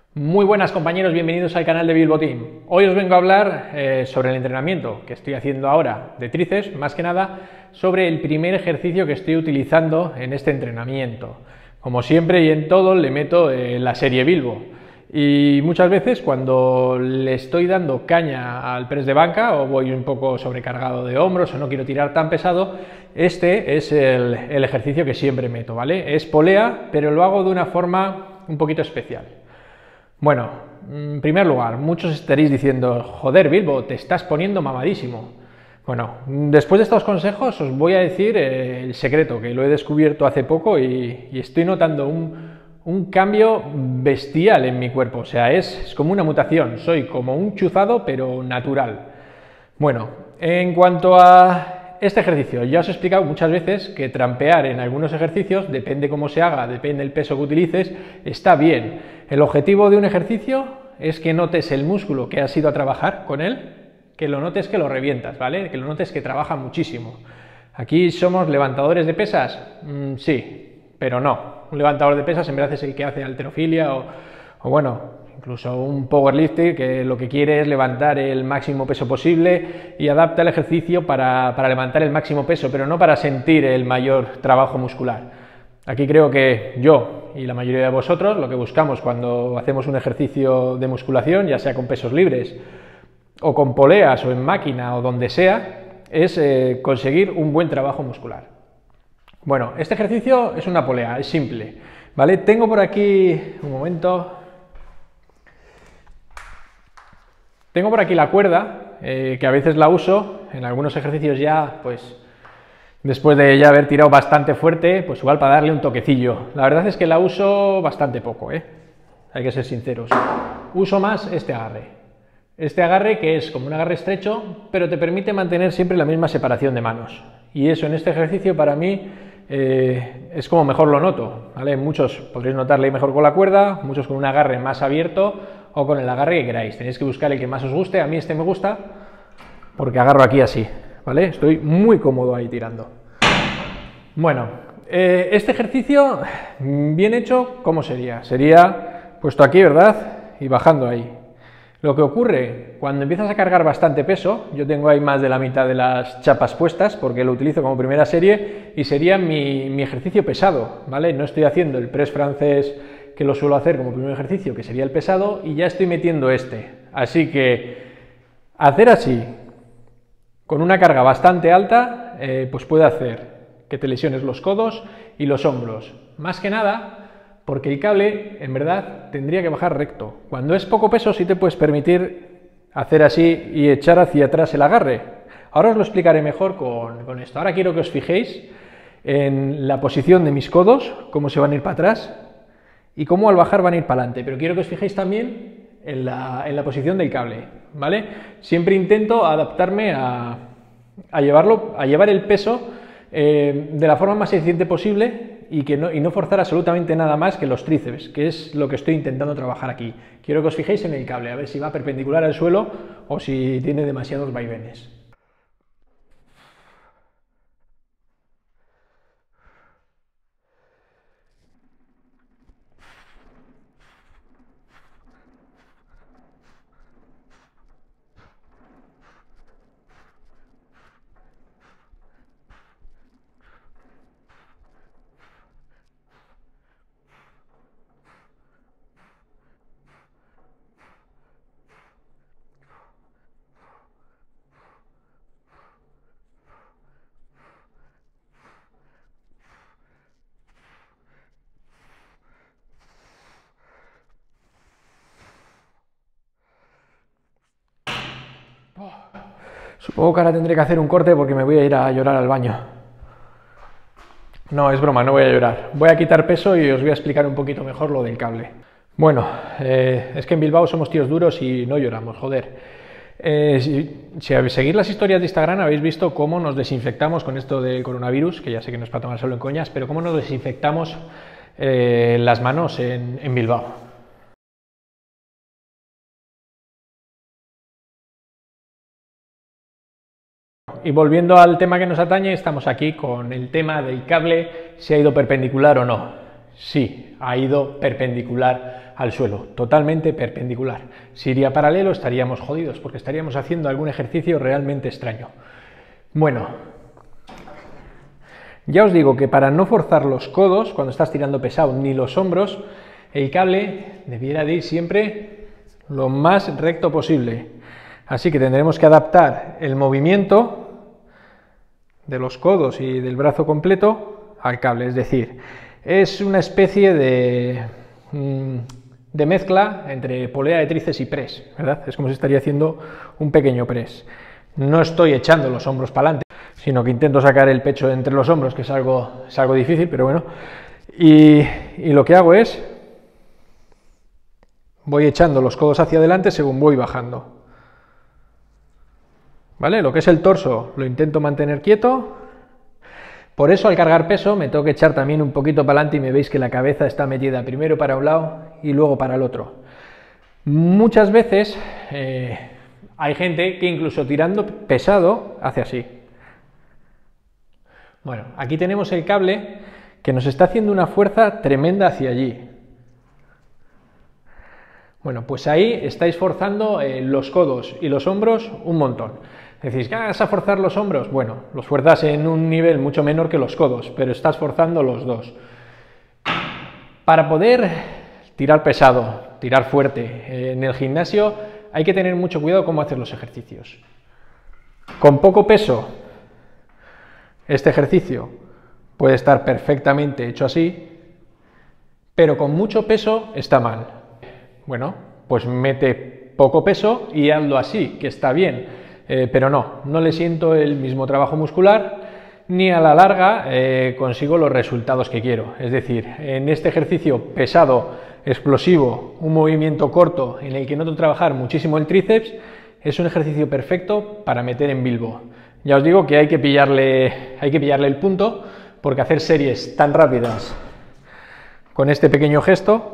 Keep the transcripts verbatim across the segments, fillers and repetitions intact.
Muy buenas compañeros, bienvenidos al canal de Bilbo Team. Hoy os vengo a hablar eh, sobre el entrenamiento que estoy haciendo ahora de tríceps, más que nada sobre el primer ejercicio que estoy utilizando en este entrenamiento. Como siempre y en todo le meto eh, la serie Bilbo y muchas veces cuando le estoy dando caña al press de banca o voy un poco sobrecargado de hombros o no quiero tirar tan pesado, este es el, el ejercicio que siempre meto, ¿vale? Es polea, pero lo hago de una forma un poquito especial. Bueno, en primer lugar, muchos estaréis diciendo, joder, Bilbo, te estás poniendo mamadísimo. Bueno, después de estos consejos os voy a decir eh, el secreto, que lo he descubierto hace poco y, y estoy notando un, un cambio bestial en mi cuerpo. O sea, es, es como una mutación, soy como un chuzado, pero natural. Bueno, en cuanto a este ejercicio, ya os he explicado muchas veces que trampear en algunos ejercicios, depende cómo se haga, depende del peso que utilices, está bien. El objetivo de un ejercicio es que notes el músculo que has ido a trabajar con él, que lo notes que lo revientas, ¿vale? Que lo notes que trabaja muchísimo. ¿Aquí somos levantadores de pesas? Mm, sí, pero no. Un levantador de pesas en verdad es el que hace halterofilia o, o bueno, incluso un powerlifter que lo que quiere es levantar el máximo peso posible y adapta el ejercicio para, para levantar el máximo peso, pero no para sentir el mayor trabajo muscular. Aquí creo que yo y la mayoría de vosotros lo que buscamos cuando hacemos un ejercicio de musculación, ya sea con pesos libres o con poleas o en máquina o donde sea, es eh, conseguir un buen trabajo muscular. Bueno, este ejercicio es una polea, es simple, ¿vale? Tengo por aquí, un momento, tengo por aquí la cuerda, eh, que a veces la uso, en algunos ejercicios ya, pues, después de ya haber tirado bastante fuerte, pues igual para darle un toquecillo. La verdad es que la uso bastante poco, ¿eh? Hay que ser sinceros. Uso más este agarre. Este agarre que es como un agarre estrecho, pero te permite mantener siempre la misma separación de manos. Y eso en este ejercicio para mí eh, es como mejor lo noto, ¿vale? Muchos podréis notarle mejor con la cuerda, muchos con un agarre más abierto o con el agarre que queráis. Tenéis que buscar el que más os guste. A mí este me gusta porque agarro aquí así, ¿vale? Estoy muy cómodo ahí tirando. Bueno, eh, este ejercicio bien hecho, ¿cómo sería? Sería puesto aquí, ¿verdad? Y bajando ahí. Lo que ocurre cuando empiezas a cargar bastante peso, yo tengo ahí más de la mitad de las chapas puestas porque lo utilizo como primera serie y sería mi, mi ejercicio pesado, ¿vale? No estoy haciendo el press francés que lo suelo hacer como primer ejercicio, que sería el pesado, y ya estoy metiendo este. Así que hacer así, con una carga bastante alta, eh, pues puede hacer que te lesiones los codos y los hombros. Más que nada porque el cable, en verdad, tendría que bajar recto. Cuando es poco peso sí te puedes permitir hacer así y echar hacia atrás el agarre. Ahora os lo explicaré mejor con, con esto. Ahora quiero que os fijéis en la posición de mis codos, cómo se van a ir para atrás y cómo al bajar van a ir para adelante. Pero quiero que os fijéis también en la, en la posición del cable, ¿vale? Siempre intento adaptarme a, a, llevarlo, a llevar el peso eh, de la forma más eficiente posible y, que no, y no forzar absolutamente nada más que los tríceps, que es lo que estoy intentando trabajar aquí. Quiero que os fijéis en el cable, a ver si va perpendicular al suelo o si tiene demasiados vaivenes. Supongo que ahora tendré que hacer un corte porque me voy a ir a llorar al baño. No, es broma, no voy a llorar. Voy a quitar peso y os voy a explicar un poquito mejor lo del cable. Bueno, eh, es que en Bilbao somos tíos duros y no lloramos, joder. Eh, si, si seguís las historias de Instagram habéis visto cómo nos desinfectamos con esto del coronavirus, que ya sé que no es para tomar solo en coñas, pero cómo nos desinfectamos eh, las manos en, en Bilbao. Y volviendo al tema que nos atañe, estamos aquí con el tema del cable, si ha ido perpendicular o no. sí, ha ido perpendicular al suelo, totalmente perpendicular. Si iría paralelo estaríamos jodidos, porque estaríamos haciendo algún ejercicio realmente extraño. Bueno, ya os digo que para no forzar los codos cuando estás tirando pesado, ni los hombros, el cable debiera de ir siempre lo más recto posible. Así que tendremos que adaptar el movimiento de los codos y del brazo completo al cable, es decir, es una especie de, de mezcla entre polea de tríceps y press, ¿verdad? Es como si estaría haciendo un pequeño press. No estoy echando los hombros para adelante, sino que intento sacar el pecho entre los hombros, que es algo, es algo difícil, pero bueno. Y, y lo que hago es, voy echando los codos hacia adelante según voy bajando. ¿Vale? Lo que es el torso lo intento mantener quieto. Por eso al cargar peso me tengo que echar también un poquito para adelante y me veis que la cabeza está metida primero para un lado y luego para el otro. Muchas veces eh, hay gente que incluso tirando pesado hace así. Bueno, aquí tenemos el cable que nos está haciendo una fuerza tremenda hacia allí. Bueno, pues ahí estáis forzando eh, los codos y los hombros un montón. Decís, ¿qué vas a forzar los hombros? Bueno, los fuerzas en un nivel mucho menor que los codos, pero estás forzando los dos. Para poder tirar pesado, tirar fuerte eh, en el gimnasio, hay que tener mucho cuidado cómo hacer los ejercicios. Con poco peso, este ejercicio puede estar perfectamente hecho así, pero con mucho peso está mal. Bueno, pues mete poco peso y hazlo así, que está bien. Eh, pero no, no le siento el mismo trabajo muscular, ni a la larga eh, consigo los resultados que quiero. Es decir, en este ejercicio pesado, explosivo, un movimiento corto en el que noto trabajar muchísimo el tríceps, es un ejercicio perfecto para meter en Bilbo. Ya os digo que hay que pillarle, hay que pillarle el punto, porque hacer series tan rápidas con este pequeño gesto,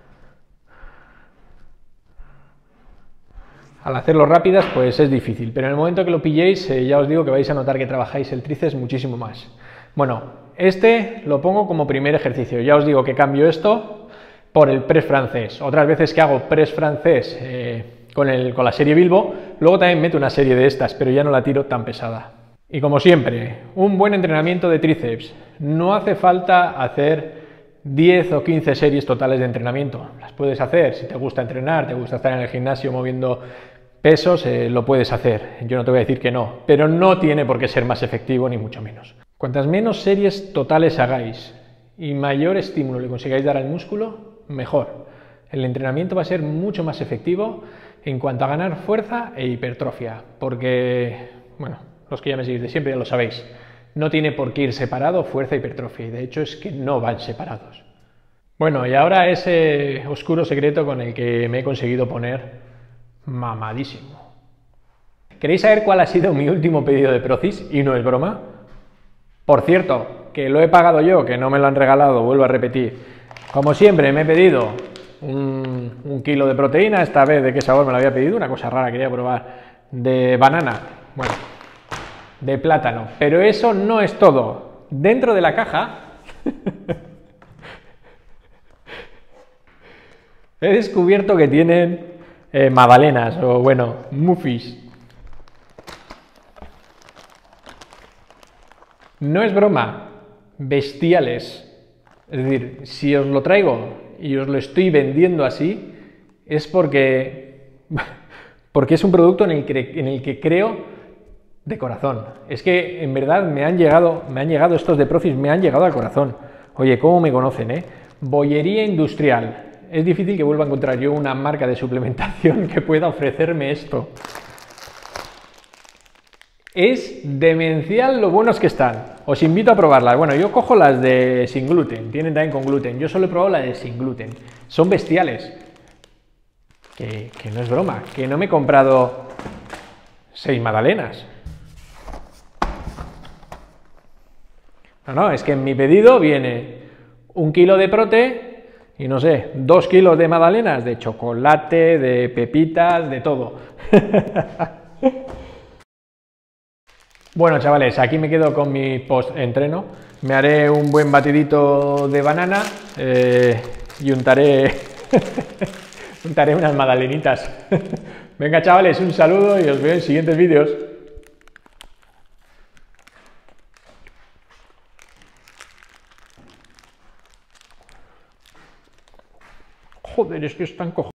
al hacerlo rápidas, pues es difícil, pero en el momento que lo pilléis, eh, ya os digo que vais a notar que trabajáis el tríceps muchísimo más. Bueno, este lo pongo como primer ejercicio, ya os digo que cambio esto por el press francés. Otras veces que hago press francés eh, con, el, con la serie Bilbo, luego también meto una serie de estas, pero ya no la tiro tan pesada. Y como siempre, un buen entrenamiento de tríceps. No hace falta hacer diez o quince series totales de entrenamiento. Las puedes hacer, si te gusta entrenar, te gusta estar en el gimnasio moviendo pesos, eh, lo puedes hacer. Yo no te voy a decir que no, pero no tiene por qué ser más efectivo, ni mucho menos. Cuantas menos series totales hagáis y mayor estímulo le consigáis dar al músculo, mejor. El entrenamiento va a ser mucho más efectivo en cuanto a ganar fuerza e hipertrofia, porque, bueno, los que ya me seguís de siempre ya lo sabéis, no tiene por qué ir separado fuerza e hipertrofia, y de hecho es que no van separados. Bueno, y ahora ese oscuro secreto con el que me he conseguido poner mamadísimo. ¿Queréis saber cuál ha sido mi último pedido de Procis? Y no es broma. Por cierto, que lo he pagado yo, que no me lo han regalado, vuelvo a repetir. Como siempre, me he pedido un, un kilo de proteína, esta vez de qué sabor me lo había pedido, una cosa rara, quería probar, de banana, bueno, de plátano. Pero eso no es todo. Dentro de la caja he descubierto que tienen eh, magdalenas, o bueno, muffins. No es broma, bestiales. Es decir, si os lo traigo y os lo estoy vendiendo así, es porque, porque es un producto en el, que, en el que creo de corazón. Es que en verdad me han llegado, me han llegado estos de Procis, me han llegado al corazón. Oye, ¿cómo me conocen, eh? Bollería industrial. Es difícil que vuelva a encontrar yo una marca de suplementación que pueda ofrecerme esto. Es demencial lo buenos que están. Os invito a probarlas. Bueno, yo cojo las de sin gluten, tienen también con gluten. Yo solo he probado las de sin gluten. Son bestiales. Que, que no es broma, que no me he comprado seis magdalenas. No, no, es que en mi pedido viene un kilo de prote y no sé, dos kilos de magdalenas, de chocolate, de pepitas, de todo. Bueno, chavales, aquí me quedo con mi post-entreno. me haré un buen batidito de banana eh, y untaré, untaré unas magdalenitas. Venga, chavales, un saludo y os veo en siguientes vídeos. Joder, es que están cojones.